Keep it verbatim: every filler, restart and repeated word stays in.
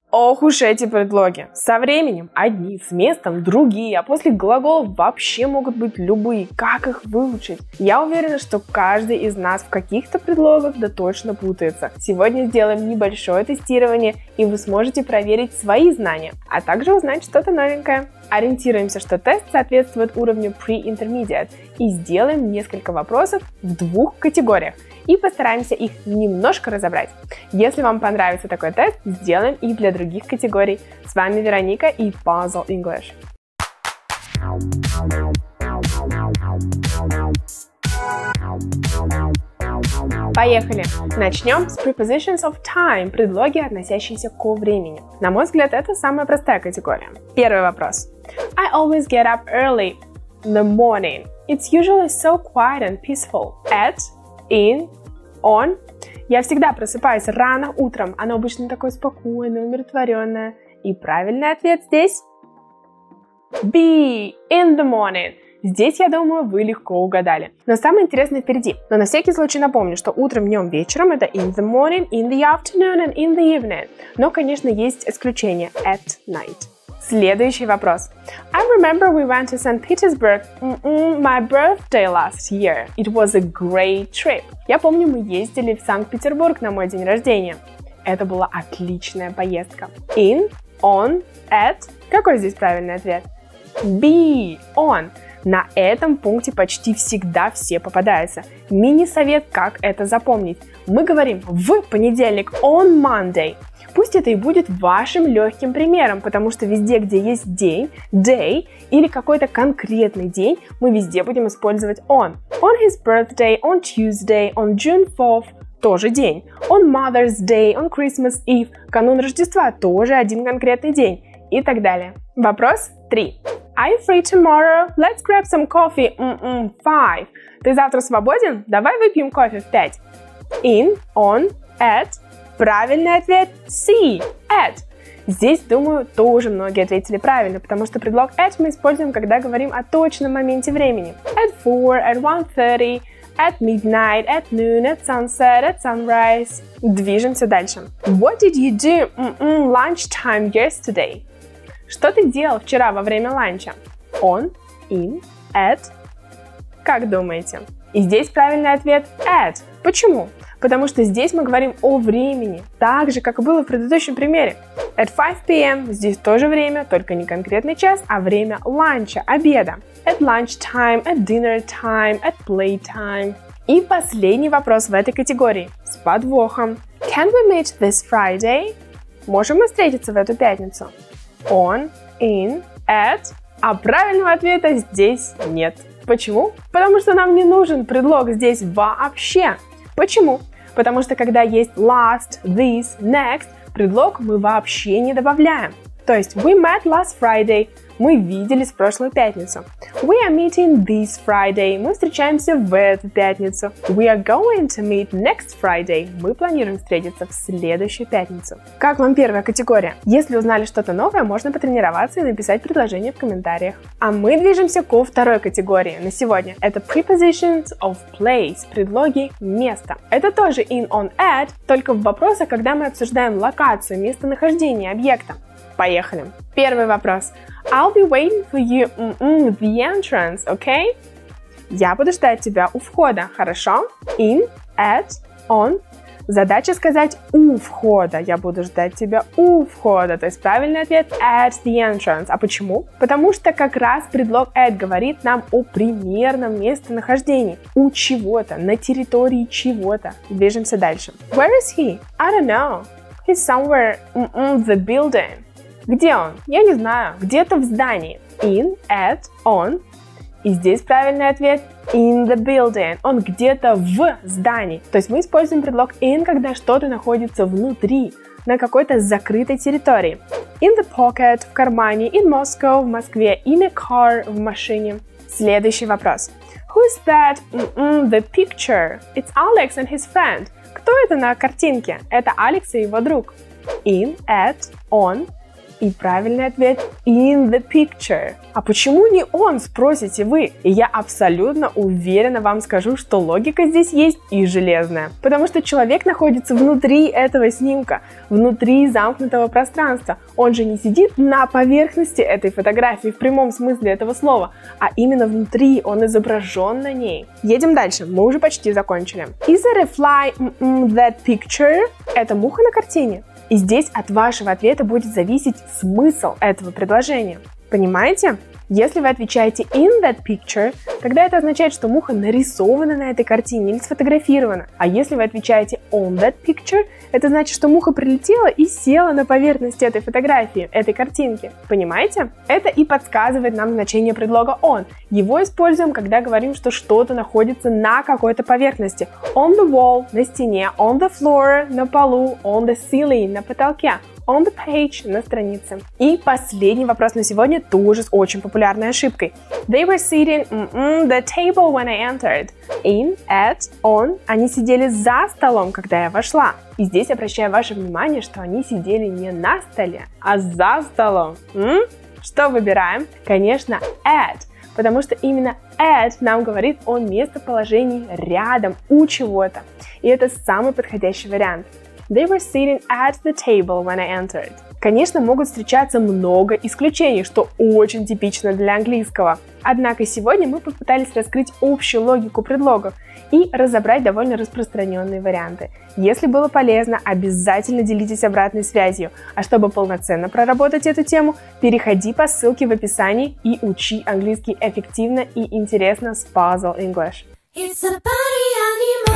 Ох уж эти предлоги. Со временем одни, с местом другие, а после глаголов вообще могут быть любые. Как их выучить? Я уверена, что каждый из нас в каких-то предлогах да точно путается. Сегодня сделаем небольшое тестирование, и вы сможете проверить свои знания, а также узнать что-то новенькое. Ориентируемся, что тест соответствует уровню Pre-Intermediate, и сделаем несколько вопросов в двух категориях и постараемся их немножко разобрать. Если вам понравится такой тест, сделаем и для других категорий. С вами Вероника и Puzzle English. Поехали! Начнем с prepositions of time, предлоги, относящиеся ко времени. На мой взгляд, это самая простая категория. Первый вопрос. I always get up early in the morning. It's usually so quiet and peaceful. At, in, on. Я всегда просыпаюсь рано утром. Оно обычно такое спокойное, умиротворенное. И правильный ответ здесь B, in the morning. Здесь, я думаю, вы легко угадали. Но самое интересное впереди. Но на всякий случай напомню, что утром, днем, вечером это in the morning, in the afternoon and in the evening. Но, конечно, есть исключение at night. Следующий вопрос. I remember we went to Saint Petersburg mm-mm, my birthday last year. It was a great trip. Я помню, мы ездили в Санкт-Петербург на мой день рождения. Это была отличная поездка. In, on, at. Какой здесь правильный ответ? B, on. На этом пункте почти всегда все попадаются. Мини-совет, как это запомнить. Мы говорим в понедельник, on Monday. Пусть это и будет вашим легким примером, потому что везде, где есть день, day, или какой-то конкретный день, мы везде будем использовать on. On his birthday, on Tuesday, on June fourth, тоже день. On Mother's Day, on Christmas Eve, канун Рождества, тоже один конкретный день. И так далее. Вопрос три. Are you free tomorrow? Let's grab some coffee. Mm-mm, five. Ты завтра свободен? Давай выпьем кофе в пять. In, on, at. Правильный ответ C, at. Здесь, думаю, тоже многие ответили правильно, потому что предлог at мы используем, когда говорим о точном моменте времени. At four, at one thirty, at midnight, at noon, at sunset, at sunrise. Движемся дальше. What did you do mm-mm, lunchtime yesterday? Что ты делал вчера во время ланча? On, in, at. Как думаете? И здесь правильный ответ at. Почему? Потому что здесь мы говорим о времени, так же, как и было в предыдущем примере. At five p m здесь тоже время, только не конкретный час, а время ланча, обеда. At lunchtime, at dinner time, at playtime. И последний вопрос в этой категории с подвохом. Can we meet this Friday? Можем мы встретиться в эту пятницу? On, in, at. А правильного ответа здесь нет. Почему? Потому что нам не нужен предлог здесь вообще. Почему? Потому что когда есть last, this, next, предлог мы вообще не добавляем. То есть we met last Friday, мы виделись в прошлую пятницу. We are meeting this Friday, мы встречаемся в эту пятницу. We are going to meet next Friday, мы планируем встретиться в следующую пятницу. Как вам первая категория? Если узнали что-то новое, можно потренироваться и написать предложение в комментариях. А мы движемся ко второй категории на сегодня. Это prepositions of place, предлоги места. Это тоже in, on, at, только в вопросах, когда мы обсуждаем локацию, местонахождение объекта. Поехали. Первый вопрос. I'll be waiting for you mm-mm, the entrance, okay? Я буду ждать тебя у входа, хорошо? In, at, on. Задача сказать у входа. Я буду ждать тебя у входа. То есть правильный ответ at the entrance. А почему? Потому что как раз предлог at говорит нам о примерном местонахождении. У чего-то, на территории чего-то. Движемся дальше. Where is he? I don't know. He's somewhere in the building. Где он? Я не знаю. Где-то в здании. In, at, on. И здесь правильный ответ in the building. Он где-то в здании. То есть мы используем предлог in, когда что-то находится внутри, на какой-то закрытой территории. In the pocket, в кармане, in Moscow, в Москве, in a car, в машине. Следующий вопрос. Who is that? Mm-mm, the picture. It's Alex and his friend. Кто это на картинке? Это Алекс и его друг. In, at, on. И правильный ответ in the picture. А почему не он, спросите вы? И я абсолютно уверенно вам скажу, что логика здесь есть и железная. Потому что человек находится внутри этого снимка, внутри замкнутого пространства. Он же не сидит на поверхности этой фотографии в прямом смысле этого слова, а именно внутри, он изображен на ней. Едем дальше, мы уже почти закончили. Is there a fly in that picture? Это муха на картине. И здесь от вашего ответа будет зависеть смысл этого предложения. Понимаете? Если вы отвечаете in that picture, тогда это означает, что муха нарисована на этой картине или сфотографирована. А если вы отвечаете on that picture, это значит, что муха прилетела и села на поверхности этой фотографии, этой картинки. Понимаете? Это и подсказывает нам значение предлога on. Его используем, когда говорим, что что-то находится на какой-то поверхности. On the wall, на стене, on the floor, на полу, on the ceiling, на потолке. On the page, на странице. И последний вопрос на сегодня тоже с очень популярной ошибкой. They were sitting mm-mm, the table when I entered. In, at, on. Они сидели за столом, когда я вошла. И здесь обращаю ваше внимание, что они сидели не на столе, а за столом. М? Что выбираем? Конечно, at. Потому что именно at нам говорит о местоположении рядом, у чего-то. И это самый подходящий вариант. They were sitting at the table when I entered. Конечно, могут встречаться много исключений, что очень типично для английского. Однако сегодня мы попытались раскрыть общую логику предлогов и разобрать довольно распространенные варианты. Если было полезно, обязательно делитесь обратной связью. А чтобы полноценно проработать эту тему, переходи по ссылке в описании и учи английский эффективно и интересно с Puzzle English. It's a party animal.